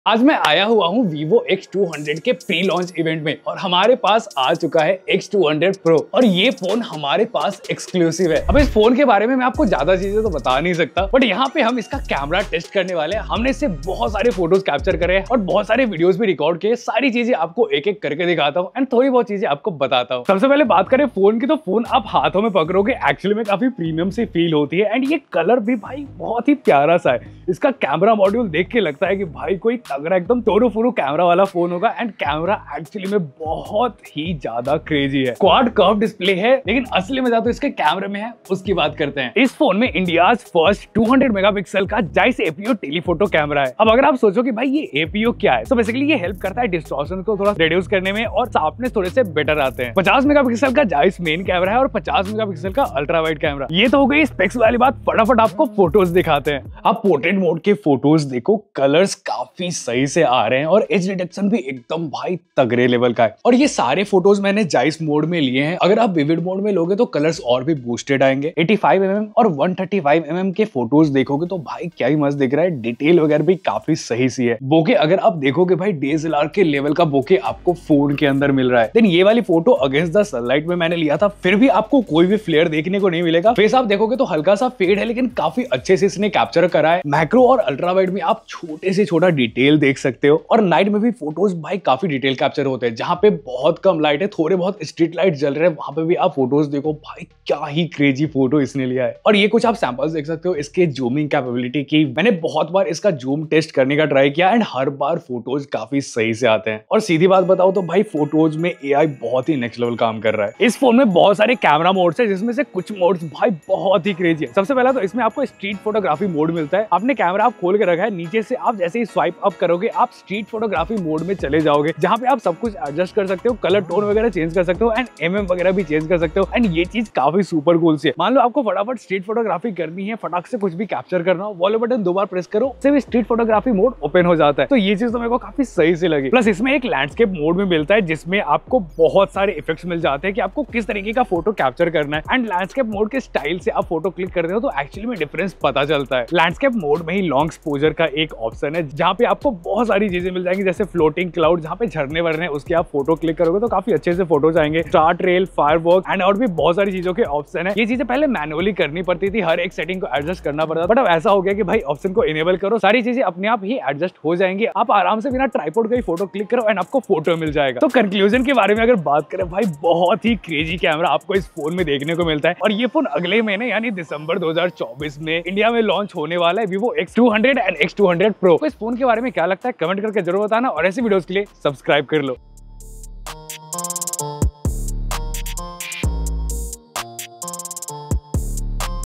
आज मैं आया हुआ हूँ Vivo X200 के प्री लॉन्च इवेंट में और हमारे पास आ चुका है X200 Pro और ये फोन हमारे पास एक्सक्लूसिव है। अब इस फोन के बारे में मैं आपको ज्यादा चीजें तो बता नहीं सकता, बट यहाँ पे हम इसका कैमरा टेस्ट करने वाले हैं। हमने इससे बहुत सारे फोटोज कैप्चर करे हैं और बहुत सारे वीडियोस भी रिकॉर्ड किए। सारी चीजें आपको एक एक करके दिखाता हूँ एंड थोड़ी बहुत चीजें आपको बताता हूँ। सबसे पहले बात करें फोन की, तो फोन आप हाथों में पकड़ोगे एक्चुअली में काफी प्रीमियम सी फील होती है एंड ये कलर भी भाई बहुत ही प्यारा सा है। इसका कैमरा मॉड्यूल देख के लगता है कि भाई कोई तगड़ा एकदम टोरो फुरो कैमरा वाला फोन होगा एंड कैमरा एक्चुअली में बहुत ही ज्यादा क्रेजी है। क्वाड कर्व डिस्प्ले है, लेकिन असली मजा तो इसके कैमरे में है, उसकी बात करते हैं। इस फोन में इंडियाज फर्स्ट 200 मेगापिक्सल का जाइस एपीओ टेलीफोटो कैमरा है। अब अगर आप सोचो कि भाई ये एपीओ क्या है, तो बेसिकली ये हेल्प करता है डिस्टॉर्शन को थोड़ा रिड्यूस करने में और शार्पनेस थोड़े से बेटर आते हैं। 50 मेगापिक्सल का जाइस मेन कैमरा है और 50 मेगापिक्सल का अल्ट्रा वाइड कैमरा। ये तो हो गई स्पेक्स वाली बात। फटाफट आपको फोटोज दिखाते हैं। आप पोर्ट्रेट मोड के फोटोज देखो, कलर्स काफी सही से आ रहे हैं और एज डिटेक्शन भी एकदम भाई तगड़े लेवल का है। और ये सारे फोटोज मैंने जाइस मोड में लिए हैं। अगर आप विविड मोड में लोगे तो कलर्स और भी बूस्टेड आएंगे। 85mm और 135mm के फोटोज देखोगे तो भाई क्या ही मस्त दिख रहा है। डिटेल वगैरह भी काफी सही सी है। बोके अगर आप देखोगे भाई DSLR के लेवल का बोके आपको फोन के अंदर मिल रहा है। देन ये वाली फोटो अगेंस्ट द सनलाइट में मैंने लिया था, फिर भी आपको कोई भी फ्लेयर देखने को नहीं मिलेगा। फेस आप देखोगे तो हल्का सा फेड है, लेकिन काफी अच्छे से इसने कैप्चर करा है। मैक्रो और अल्ट्रा वाइड में आप छोटे से छोटा डिटेल देख सकते हो और नाइट में भी फोटोज भाई काफी डिटेल कैप्चर होते हैं। जहां पे बहुत कम लाइट है, थोड़े बहुत स्ट्रीट लाइट जल रहे हैं, वहां पे भी आप फोटोज देखो भाई क्या ही क्रेजी फोटो इसने लिया है। और ये कुछ आप सैंपल्स देख सकते हो इसके जूमिंग कैपेबिलिटी की। मैंने बहुत बार इसका जूम टेस्ट करने का ट्राई किया एंड हर बार फोटोज काफी सही से आते हैं। और सीधी बात बताओ तो भाई फोटोज में AI बहुत ही नेक्स्ट लेवल काम कर रहा है। इस फोन में बहुत सारे कैमरा मोड्स है, जिसमें से कुछ मोड्स भाई बहुत ही क्रेजी है। सबसे पहला तो इसमें आपको स्ट्रीट फोटोग्राफी मोड मिलता है। आपने कैमरा आप खोल के रखा है, नीचे से आप जैसे ही स्वाइप अप करोगे आप स्ट्रीट फोटोग्राफी मोड में चले जाओगे, जहां पे आप सब कुछ एडजस्ट कर सकते हो, कलर टोन वगैरह चेंज कर सकते हो एंड MM वगैरह भी चेंज कर सकते हो। एंड ये चीज काफी सुपर कूल सी है। मान लो आपको फटाफट स्ट्रीट फोटोग्राफी करनी है, फटाक से कुछ भी कैप्चर करना हो, वॉल्यूम बटन 2 बार प्रेस करो, सिर्फ स्ट्रीट फोटोग्राफी मोड ओपन हो जाता है। तो ये चीज तो मेरे को काफी सही से लगी। प्लस इसमें एक लैंडस्केप मोड भी मिलता है, जिसमें आपको बहुत सारे इफेक्ट्स मिल जाते हैं कि आपको किस तरीके का फोटो कैप्चर करना है। एंड लैंडस्केप मोड के स्टाइल से आप फोटो क्लिक करते हो तो एक्चुअली में डिफरेंस पता चलता है। लैंडस्केप मोड में ही लॉन्ग एक्सपोजर का एक ऑप्शन है, जहां पे आपको बहुत सारी चीजें मिल जाएंगी, जैसे फ्लोटिंग क्लाउड, जहां पे झरने वरने उसके आप फोटो क्लिक करोगे तो काफी अच्छे से फोटोज आएंगे। स्टार ट्रेल, फायरवर्क एंड और भी बहुत सारी चीजों के ऑप्शन है। ये चीजें पहले मैनुअली करनी पड़ती थी, हर एक सेटिंग को एडजस्ट करना पड़ता था, बट अब ऐसा हो गया कि भाई ऑप्शन को इनेबल करो, सारी चीजें अपने आप ही एडजस्ट हो जाएंगी। आप आराम से बिना ट्राइपॉड का ही फोटो क्लिक करो एंड आपको फोटो मिल जाएगा। तो कंक्लूजन के बारे में अगर बात करें, भाई बहुत ही क्रेजी कैमरा आपको इस फोन में देखने को मिलता है और ये फोन अगले महीने यानी दिसंबर 2024 में इंडिया में लॉन्च होने वाला है। Vivo X200 and X200 Pro। तो इस फोन के बारे में क्या लगता है कमेंट करके जरूर बताना और ऐसी वीडियोस के लिए सब्सक्राइब कर लो।